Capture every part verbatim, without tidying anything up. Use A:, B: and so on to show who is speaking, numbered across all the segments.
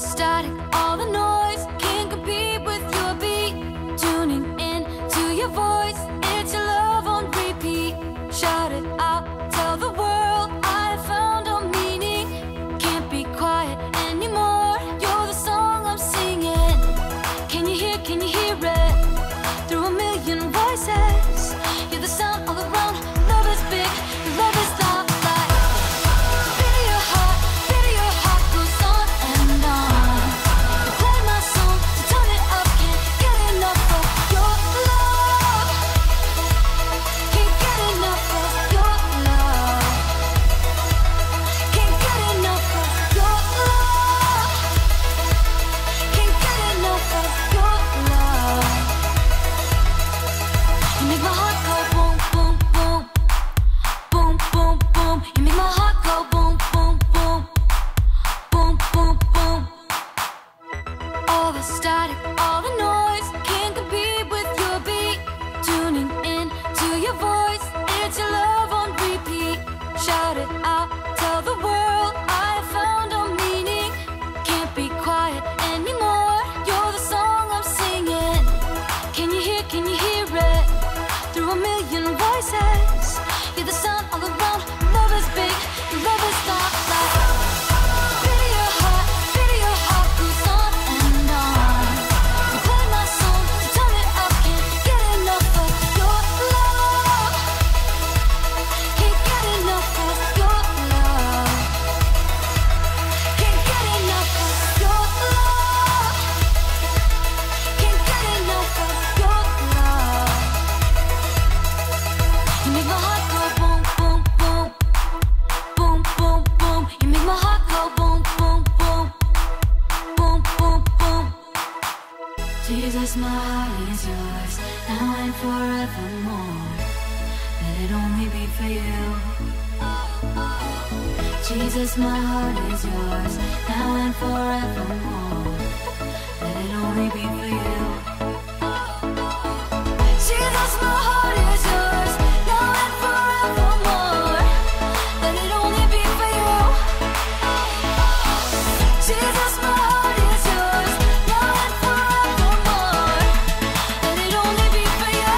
A: static, all the noise can't compete with your beat. Tuning in to your voice, it's your love on repeat. Shout it out, tell the world I found a meaning. Can't be quiet anymore, you're the song I'm singing. Can you hear, can you hear it? Through a million voices, you're the sound all around. Love is big, love is loud. Static, all the noise can't compete with your beat. Tuning in to your voice, it's your love on repeat. Shout it out, tell the world I found a meaning. Can't be quiet anymore, you're the song I'm singing. Can you hear, can you hear it? Through a million voices, you're the sound all around. Love is big, love is not loud. Jesus, my heart is yours, now and forevermore. Let it only be for you. Jesus, my heart is yours, now and forevermore. Let it only be for you. Jesus, my heart is yours, now and forevermore. Let it only be for you. Jesus, my heart is yours, now and forevermore. Let it only be for you.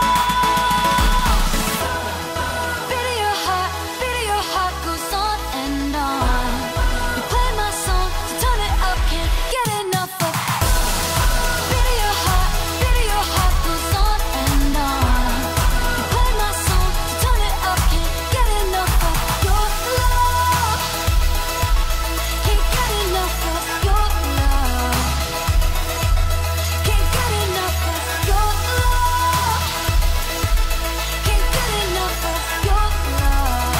A: Beat of your heart, beat of your heart goes on and on. You play my song, so turn it up, can't get enough of. Beat of your heart, beat of your heart goes on and on. You play my song, so turn it up, can't get enough of your love. Can't get enough of your love. Can't get enough of your love. Can't get enough of your love.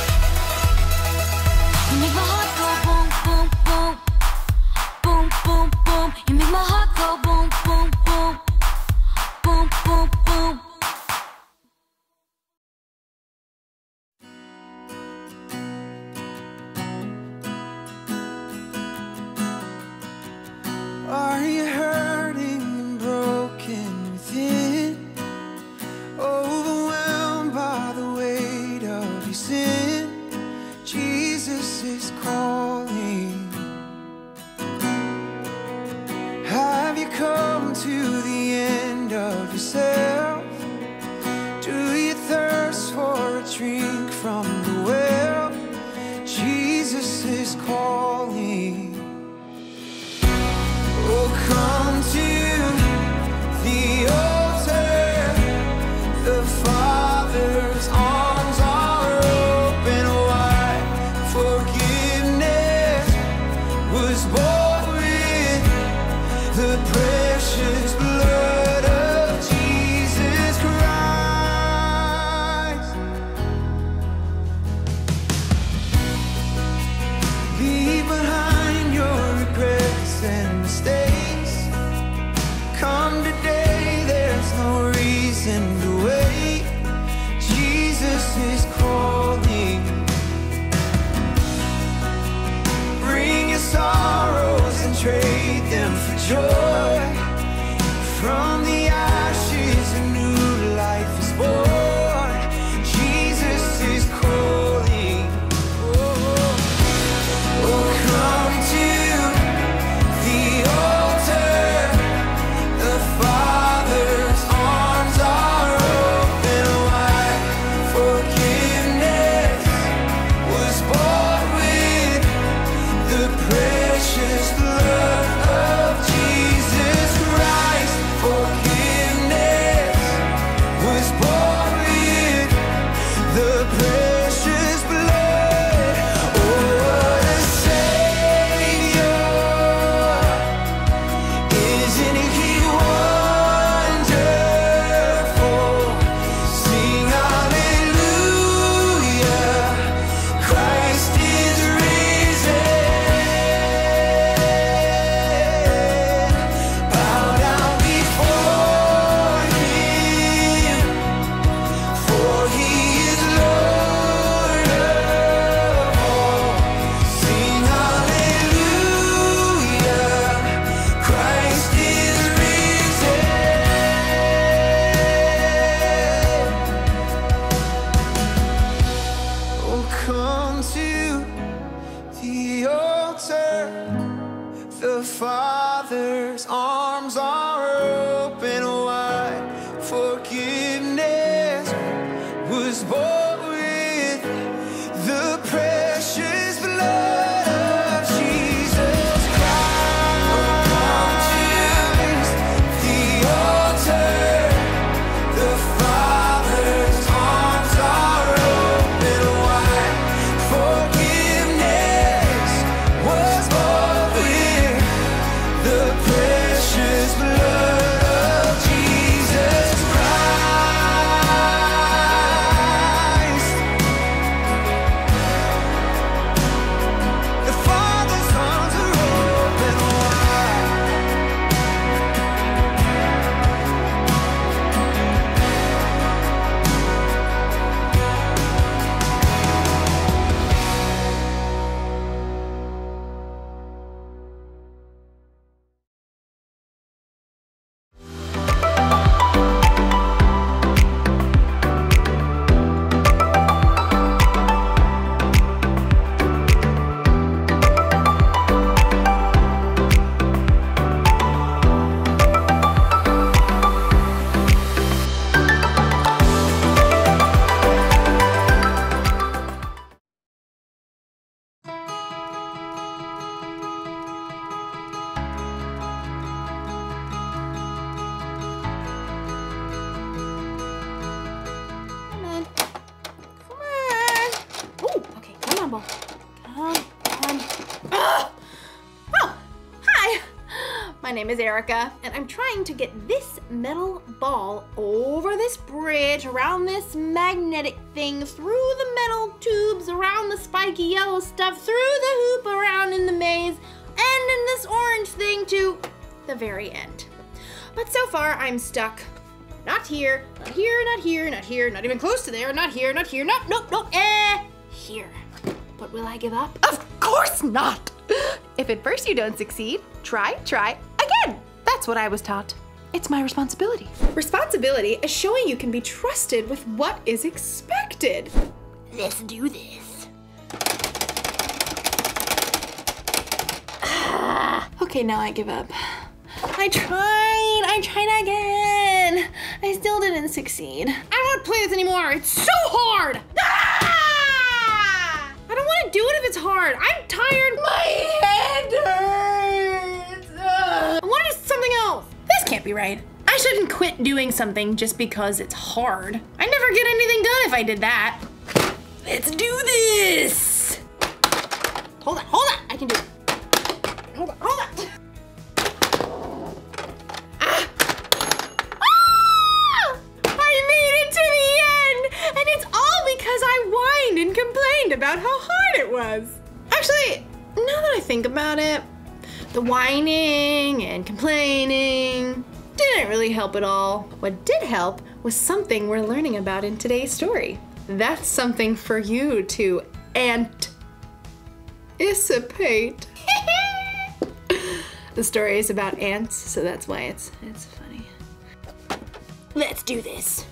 A: You make my heart go boom, boom, boom. Boom, boom, boom. You make my heart go boom, boom, boom. Boom, boom, boom.
B: Are you hurting and broken within? Overwhelmed by the weight of your sin? Jesus is calling. Have you come to the end of yourself? Do you thirst for a drink from the well? Jesus is calling. Oh, come to the altar. The Father's arms are open wide. Forgiveness was bought with the precious blood of Jesus Christ. Leave behind your regrets and mistakes. Come today, there's no reason to wait. Jesus is calling. Bring your sorrows and trade them for joy. From the ashes a new life is born. Jesus is calling. Oh, oh, come to the altar. The Father's arms are open wide. Forgiveness was bought with the precious blood of Jesus Christ. The altar, the Father's arms are open wide. Forgiveness was bought with the precious blood of Jesus Christ. The Father's arms are open wide.
C: Come on. Come on. Ooh, okay, come on, ball. Come on. Ah! Oh, hi. My name is Erica, and I'm trying to get this metal ball over this bridge, around this magnetic thing, through the metal tubes, around the spiky yellow stuff, through the hoop, around in the maze, and in this orange thing to the very end. But so far, I'm stuck. Not here, not here, not here, not here, not even close to there, not here, not here, not, nope, nope, eh, here. But will I give up? Of course not! If at first you don't succeed, try, try again. That's what I was taught. It's my responsibility. Responsibility is showing you can be trusted with what is expected. Let's do this. Okay, now I give up. I tried, I tried again. I still didn't succeed. I won't play this anymore, it's so hard. Ah! I don't wanna do it if it's hard. I'm tired. My head hurts. Ugh. I wanna do something else. This can't be right. I shouldn't quit doing something just because it's hard. I'd never get anything done if I did that. Let's do this. Hold on, hold on, I can do it. Hold on, hold on. And complained about how hard it was. Actually, now that I think about it, the whining and complaining didn't really help at all. What did help was something we're learning about in today's story. That's something for you to anticipate. The story is about ants, so that's why it's it's funny. Let's do this.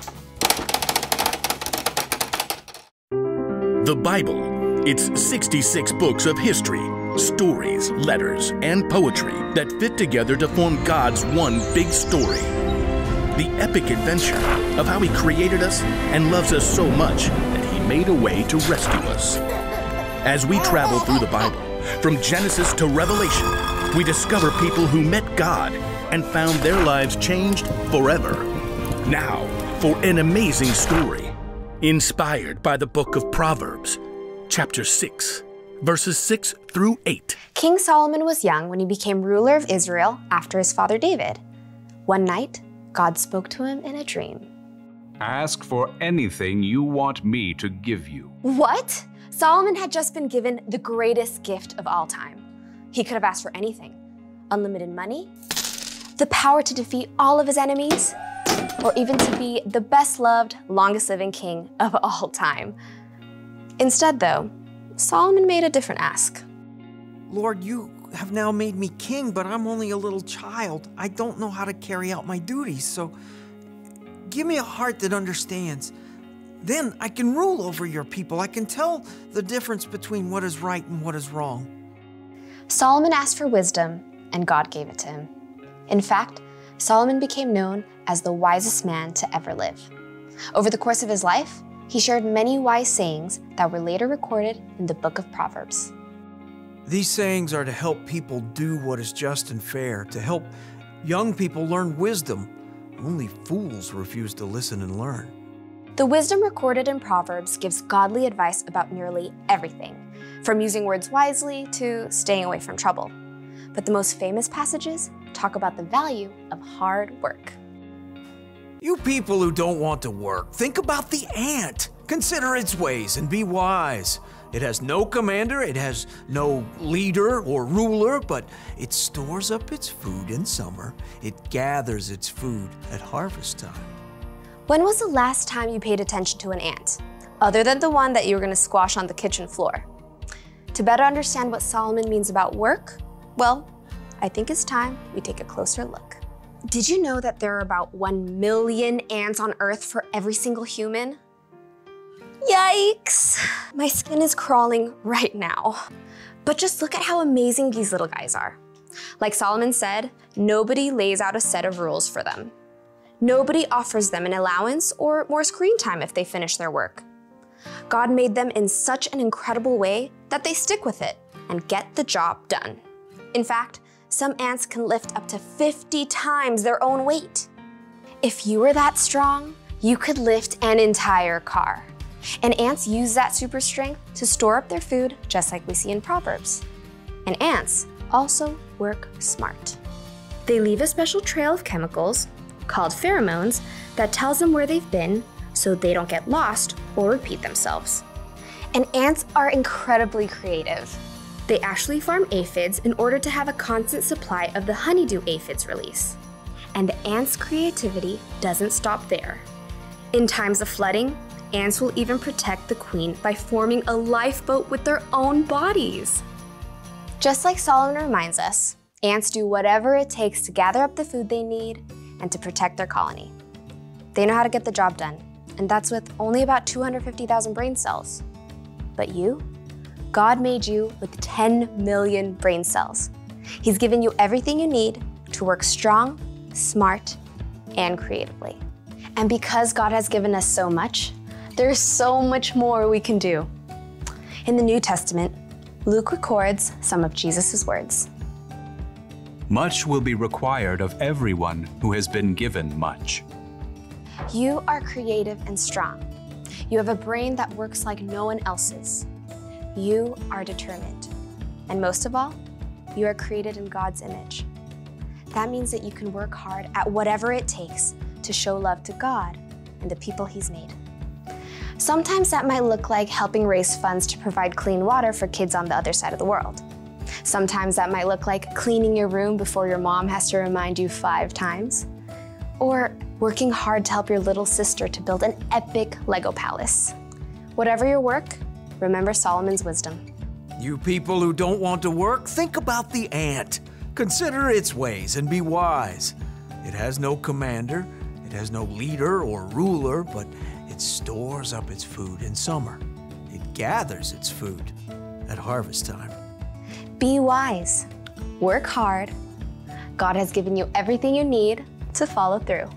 D: The Bible. It's sixty-six books of history, stories, letters, and poetry that fit together to form God's one big story. The epic adventure of how He created us and loves us so much that He made a way to rescue us. As we travel through the Bible, from Genesis to Revelation, we discover people who met God and found their lives changed forever. Now, for an amazing story. Inspired by the book of Proverbs, chapter six, verses six through eight.
E: King Solomon was young when he became ruler of Israel after his father David. One night, God spoke to him in a dream.
F: Ask for anything you want me to give you.
E: What? Solomon had just been given the greatest gift of all time. He could have asked for anything. Unlimited money, the power to defeat all of his enemies, or even to be the best-loved, longest-living king of all time. Instead, though, Solomon made a different ask.
G: Lord, you have now made me king, but I'm only a little child. I don't know how to carry out my duties, so give me a heart that understands. Then I can rule over your people. I can tell the difference between what is right and what is wrong.
E: Solomon asked for wisdom, and God gave it to him. In fact, Solomon became known as the wisest man to ever live. Over the course of his life, he shared many wise sayings that were later recorded in the book of Proverbs.
G: These sayings are to help people do what is just and fair, to help young people learn wisdom. Only fools refuse to listen and learn.
E: The wisdom recorded in Proverbs gives godly advice about nearly everything, from using words wisely to staying away from trouble. But the most famous passages talk about the value of hard work.
G: You people who don't want to work, think about the ant. Consider its ways and be wise. It has no commander, it has no leader or ruler, but it stores up its food in summer. It gathers its food at harvest time.
E: When was the last time you paid attention to an ant, other than the one that you were going to squash on the kitchen floor? To better understand what Solomon means about work, well, I think it's time we take a closer look. Did you know that there are about one million ants on Earth for every single human? Yikes! My skin is crawling right now. But just look at how amazing these little guys are. Like Solomon said, nobody lays out a set of rules for them. Nobody offers them an allowance or more screen time if they finish their work. God made them in such an incredible way that they stick with it and get the job done. In fact, some ants can lift up to fifty times their own weight. If you were that strong, you could lift an entire car. And ants use that super strength to store up their food, just like we see in Proverbs. And ants also work smart. They leave a special trail of chemicals called pheromones that tells them where they've been so they don't get lost or repeat themselves. And ants are incredibly creative. They actually farm aphids in order to have a constant supply of the honeydew aphids release. And the ants' creativity doesn't stop there. In times of flooding, ants will even protect the queen by forming a lifeboat with their own bodies. Just like Solomon reminds us, ants do whatever it takes to gather up the food they need and to protect their colony. They know how to get the job done, and that's with only about two hundred fifty thousand brain cells. But you? God made you with ten million brain cells. He's given you everything you need to work strong, smart, and creatively. And because God has given us so much, there's so much more we can do. In the New Testament, Luke records some of Jesus' words.
F: Much will be required of everyone who has been given much.
E: You are creative and strong. You have a brain that works like no one else's. You are determined. And most of all, you are created in God's image. That means that you can work hard at whatever it takes to show love to God and the people He's made. Sometimes that might look like helping raise funds to provide clean water for kids on the other side of the world. Sometimes that might look like cleaning your room before your mom has to remind you five times. Or working hard to help your little sister to build an epic Lego palace. Whatever your work, remember Solomon's wisdom.
G: You people who don't want to work, think about the ant. Consider its ways and be wise. It has no commander, it has no leader or ruler, but it stores up its food in summer. It gathers its food at harvest time.
E: Be wise, work hard. God has given you everything you need to follow through.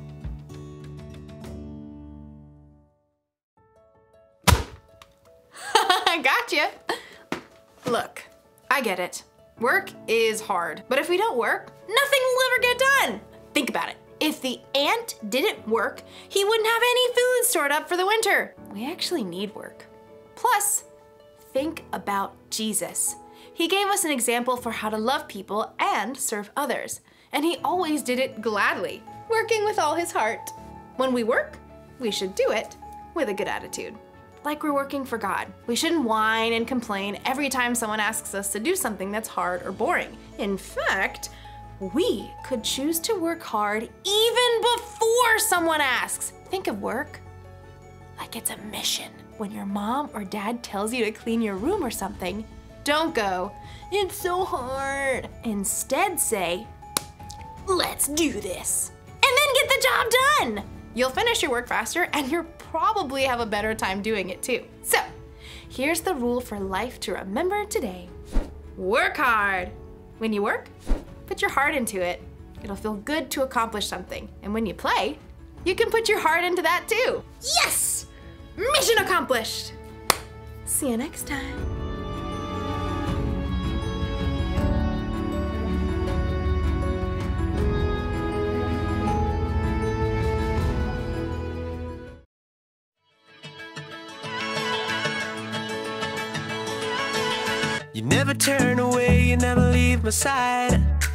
C: Gotcha. Look, I get it. Work is hard, but if we don't work, nothing will ever get done. Think about it. If the ant didn't work, he wouldn't have any food stored up for the winter. We actually need work. Plus, think about Jesus. He gave us an example for how to love people and serve others. And he always did it gladly, working with all his heart. When we work, we should do it with a good attitude. Like we're working for God. We shouldn't whine and complain every time someone asks us to do something that's hard or boring. In fact, we could choose to work hard even before someone asks. Think of work like it's a mission. When your mom or dad tells you to clean your room or something, don't go, "It's so hard." Instead say, "Let's do this." And then get the job done. You'll finish your work faster and you're probably have a better time doing it too. So, here's the rule for life to remember today. Work hard. When you work, put your heart into it. It'll feel good to accomplish something. And when you play, you can put your heart into that too. Yes! Mission accomplished! See you next time.
B: You never turn away, you never leave my side.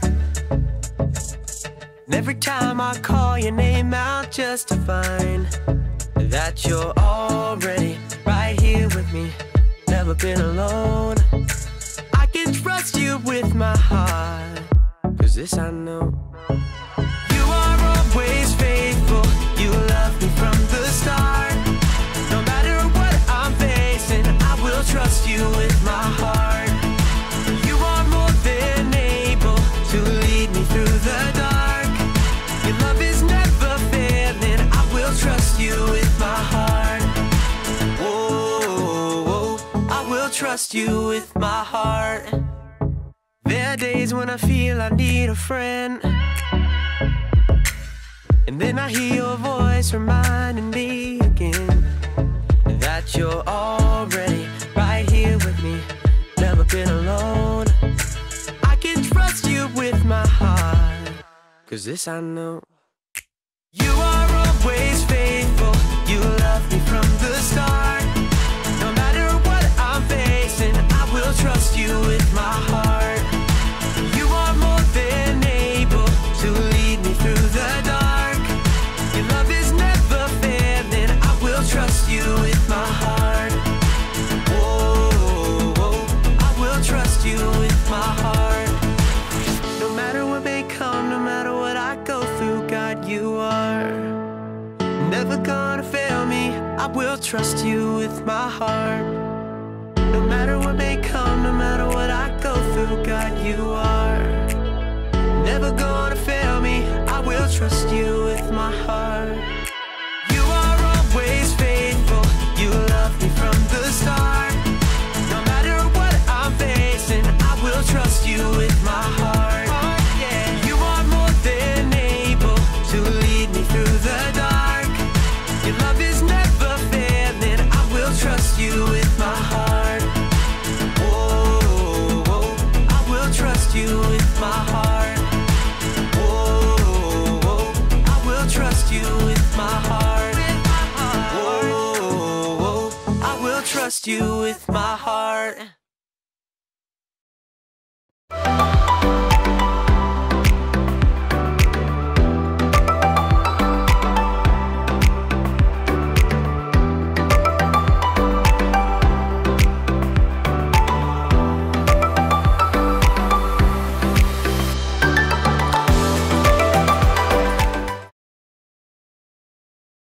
B: And every time I call your name out just to find that you're already right here with me, never been alone. I can trust you with my heart, 'cause this I know. You are always faithful, you love me from the start. No matter what I'm facing, I will trust you with my heart. You are more than able to lead me through the dark. Your love is never failing, I will trust you with my heart. Whoa, whoa, I will trust you with my heart. There are days when I feel I need a friend, and then I hear your voice reminding me again that you're already right here with me, never been alone. I can trust you with my heart, 'cause this I know. You are always faithful, you love me from the start. No matter what I'm facing, I will trust you with my heart. You are more than able to lead me through the dark. Your love is never failing, I will trust you with my heart. Whoa, whoa, I will trust you with my heart. No matter what may come, no matter what I go through, God, you are never gonna fail me, I will trust you with my heart. No matter what may come, no matter what I go through, God, you are never gonna fail me, I will trust you with my heart. You are always faithful, you love me from the start. No matter what I'm facing, I will trust you with my heart. You are more than able to lead me through the dark. Your love is never failing, I will trust you with my heart. Whoa, whoa, I will trust you with my heart. Whoa, whoa, I will trust you with my heart. Whoa, whoa, I will trust you with my heart.